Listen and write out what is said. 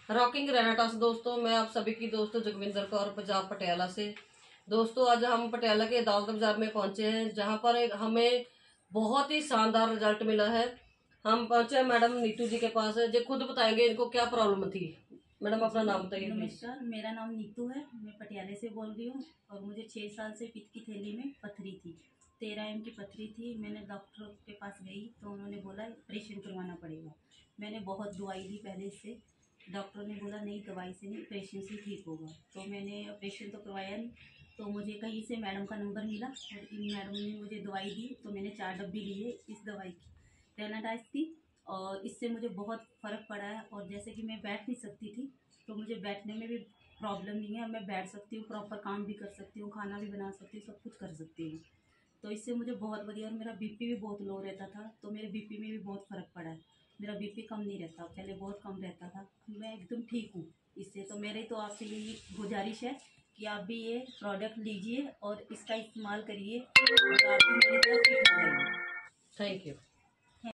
Rocking रेनाटास दोस्तों, मैं आप सभी की दोस्तों जगविंदर कौर पंजाब पटियाला से। दोस्तों आज हम पटियाला के अदालत बाजार में पहुंचे हैं, जहां पर हमें बहुत ही शानदार रिजल्ट मिला है। हम पहुंचे हैं मैडम नीतू जी के पास है, जो खुद बताएंगे इनको क्या प्रॉब्लम थी। मैडम अपना नाम बताइए। नमस्कार, मेरा नाम नीतू है, मैं पटियाले से बोल रही हूँ। और मुझे 6 साल से पित्त की थैली में पथरी थी, 13 एम की पथरी थी। मैंने डॉक्टर के पास गई तो उन्होंने बोला ऑपरेशन करवाना पड़ेगा। मैंने बहुत दवाई ली पहले से, डॉक्टर ने बोला नहीं दवाई से नहीं ऑपरेशन से ठीक होगा। तो मैंने ऑपरेशन तो करवाया नहीं। तो मुझे कहीं से मैडम का नंबर मिला और इन मैडम ने मुझे दवाई दी। तो मैंने 4 डब्बी ली है इस दवाई की, रेनाडाइज की। और इससे मुझे बहुत फ़र्क पड़ा है। और जैसे कि मैं बैठ नहीं सकती थी, तो मुझे बैठने में भी प्रॉब्लम नहीं है। मैं बैठ सकती हूँ, प्रॉपर काम भी कर सकती हूँ, खाना भी बना सकती हूँ, सब कुछ कर सकती हूँ। तो इससे मुझे बहुत बढ़िया। और मेरा बीपी भी बहुत लो रहता था, तो मेरे बीपी में भी बहुत फ़र्क पड़ा है। मेरा बीपी कम नहीं रहता, पहले बहुत कम रहता था। मैं एकदम ठीक हूँ इससे। तो मेरी तो आपसे यही गुजारिश है कि आप भी ये प्रोडक्ट लीजिए और इसका इस्तेमाल करिए, और आप भी मेरी तरह फिट हो जाइए। Thank you.